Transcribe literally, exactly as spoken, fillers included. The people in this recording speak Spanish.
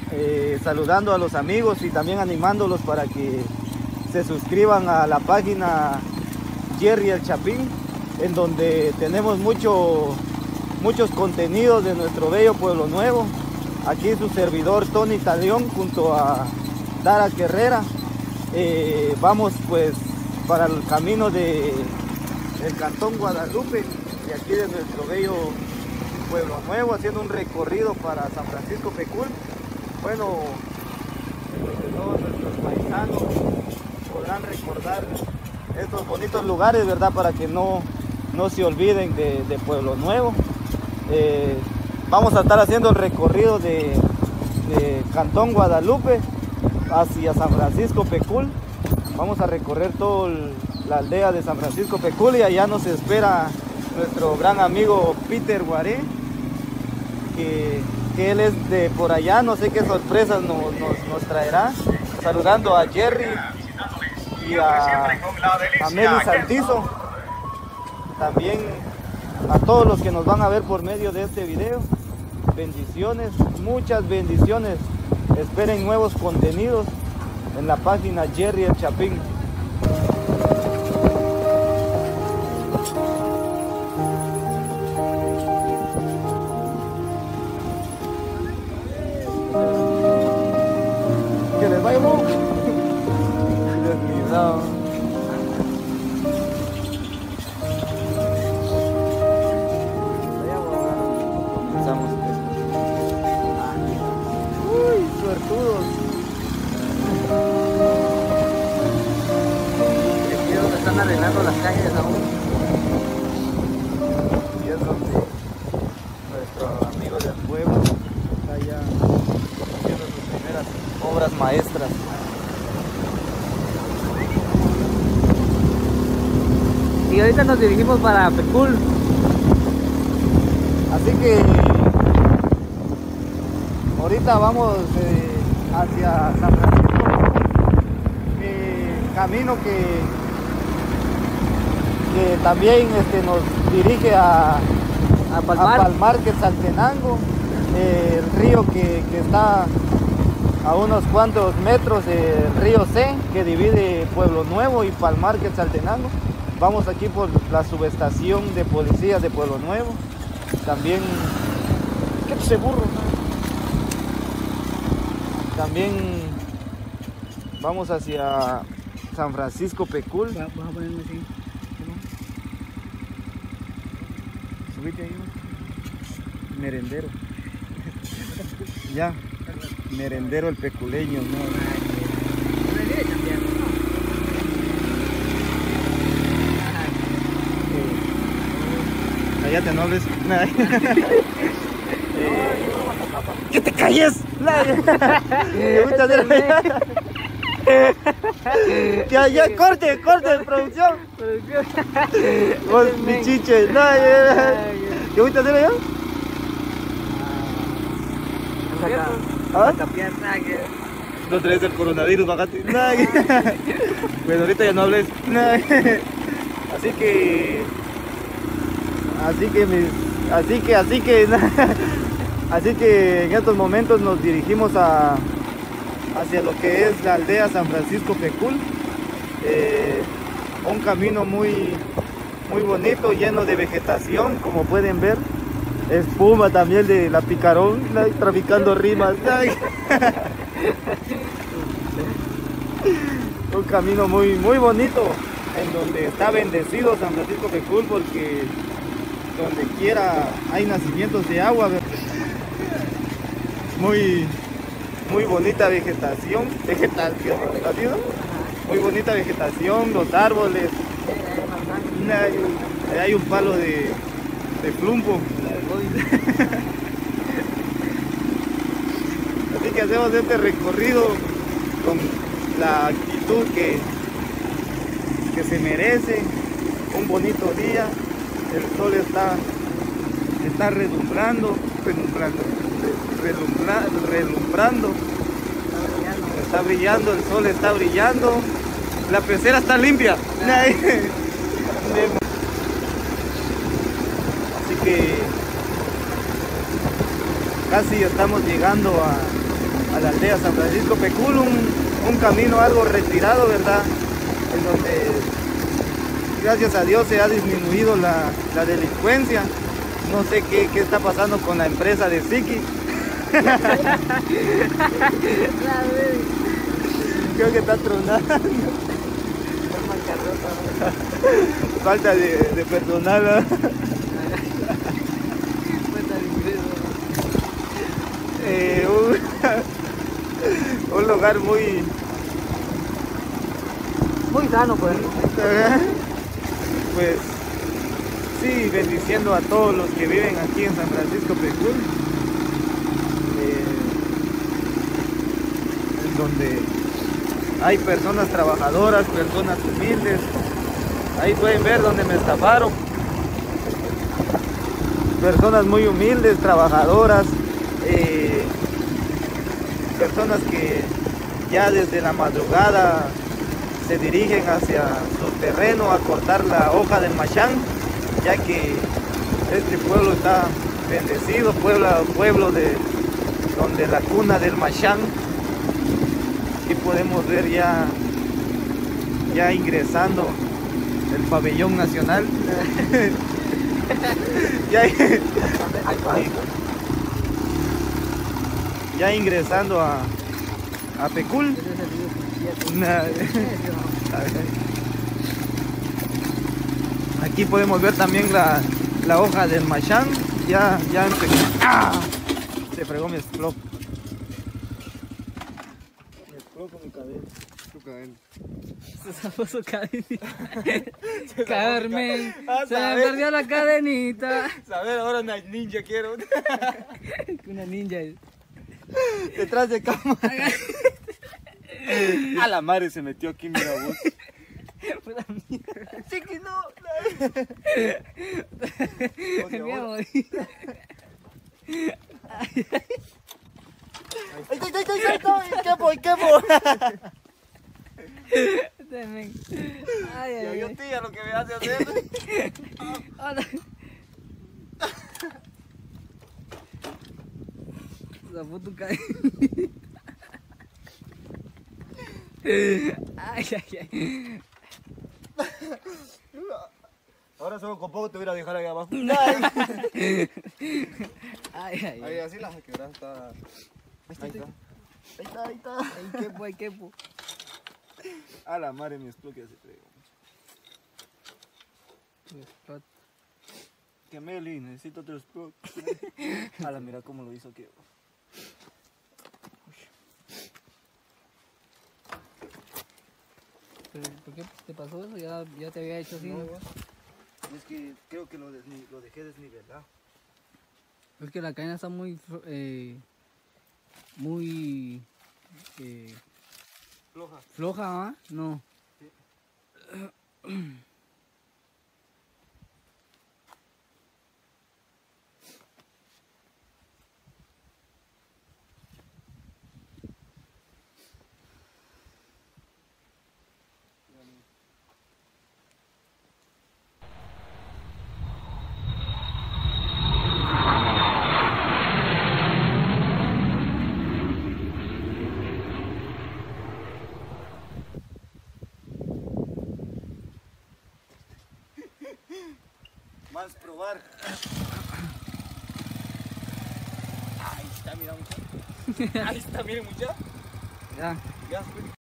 eh, saludando a los amigos y también animándolos para que se suscriban a la página Jerry el Chapín, en donde tenemos mucho, muchos contenidos de nuestro bello Pueblo Nuevo. Aquí su servidor Tony Talión junto a Dara Herrera. Eh, vamos pues para el camino de el Cantón Guadalupe, de aquí de nuestro bello Pueblo Nuevo, haciendo un recorrido para San Francisco Pecul. Bueno, todos nuestros paisanos podrán recordar estos bonitos lugares, ¿verdad? Para que no, no se olviden de, de Pueblo Nuevo. Eh, vamos a estar haciendo el recorrido de, de Cantón Guadalupe hacia San Francisco Pecul. Vamos a recorrer toda la aldea de San Francisco Pecul y allá nos espera nuestro gran amigo Peter Guaré, que, que él es de por allá, no sé qué sorpresas nos, nos, nos traerá, saludando a Jerry y a, a Meli Santizo, también a todos los que nos van a ver por medio de este video. Bendiciones, muchas bendiciones. Esperen nuevos contenidos en la página Jerry el Chapín. Que les vaya bien. Desmidado. Comenzamos. Uy, suertudos. Aquí es donde están arreglando las calles aún. Y es donde nuestro amigo del pueblo está ya haciendo sus primeras obras maestras. Y ahorita nos dirigimos para Pecul. Así que ahorita vamos eh, hacia San Francisco. Eh, camino que, que también este, nos dirige a, A Palmar. a Palmar Quetzaltenango, eh, el río que, que está a unos cuantos metros del río C, que divide Pueblo Nuevo y Palmar Quetzaltenango. Vamos aquí por la subestación de policía de Pueblo Nuevo. También, ¿qué se burro? También vamos hacia San Francisco Pecul. Vamos a ponerme así. Subite ahí, merendero. Ya, merendero el peculeño, ¿no? Cállate, no hables. ¡Que te calles! Ya, ya, corte, corte, producción. Vos, mi chiche. No, ¿qué voy a hacer allá? ¿Ah? No traes el coronavirus, bajate. Bueno, ahorita ya no hables. Así que... Así que, mis, así que, así que, así que en estos momentos nos dirigimos a, hacia lo que es la aldea San Francisco Pecul. Eh, un camino muy, muy bonito, lleno de vegetación, como pueden ver. Espuma también de la picarón, traficando rimas. Un camino muy, muy bonito, en donde está bendecido San Francisco Pecul, porque donde quiera hay nacimientos de agua. Muy, muy bonita vegetación, vegetación, muy bonita vegetación, los árboles. Hay, hay un palo de, de plumbo. Así que hacemos este recorrido con la actitud que, que se merece. Un bonito día. El sol está, está redumbrando, redumbrando, redumbrando, redumbrando, está brillando, el sol está brillando, la pecera está limpia. Así que casi estamos llegando a, a la aldea San Francisco Pecul, un, un camino algo retirado, ¿verdad? En donde, gracias a Dios, se ha disminuido la, la delincuencia. No sé qué, qué está pasando con la empresa de Siki. Creo que está tronando. Falta de, de personal, ¿no? eh, un, un lugar muy Muy sano, pues. pues sí, bendiciendo a todos los que viven aquí en San Francisco Pecul, eh, en donde hay personas trabajadoras, personas humildes. Ahí pueden ver donde me estafaron. Personas muy humildes, trabajadoras, eh, personas que ya desde la madrugada se dirigen hacia su terreno a cortar la hoja del machán, ya que este pueblo está bendecido, pueblo, pueblo de donde la cuna del machán. Aquí podemos ver ya, ya ingresando el pabellón nacional. ya, ya ingresando a, a Pecul. Una- Aquí podemos ver también la, la hoja del machán. Ya, ya empezó. ¡Ah! Se fregó mi esclop. Me explotó mi cabeza. Tu cadena. Se zafó su cadenita. Carmen, Ah, se me ¿sabes? perdió la cadenita. Saber, ahora una ninja quiero. Una ninja. Detrás de cámara. A la madre se metió aquí, mira vos. Puta mierda. Sí que no. Me voy a morir. ¡Ay, ay, ay, ay, ay! ¿Qué fue? ¿Qué fue? Temen. Ay, Yo, ay, yo ay. tía lo que me hace hacer. Hola. Zafó tu cadenita. Ay, ay, ay. Ahora solo con poco te voy a dejar ahí abajo. Ay, ay, Ahí ay. así las quebradas está. Ahí está. Ahí está, ahí está. Ay, qué po, ay, qué po. A la madre mi explot que ya se fregó. Que Meli, necesito otro explot. A la mira cómo lo hizo que. Pero, ¿por qué te pasó eso? Ya, ya te había hecho así. No, es que creo que lo, desni- lo dejé desnivelado. Es que la cadena está muy, flo- eh, muy eh, Floja. floja, ¿ah? No. Más probar. Ahí está, mira mucha. Ahí está, miren mucha. Ya. Ya,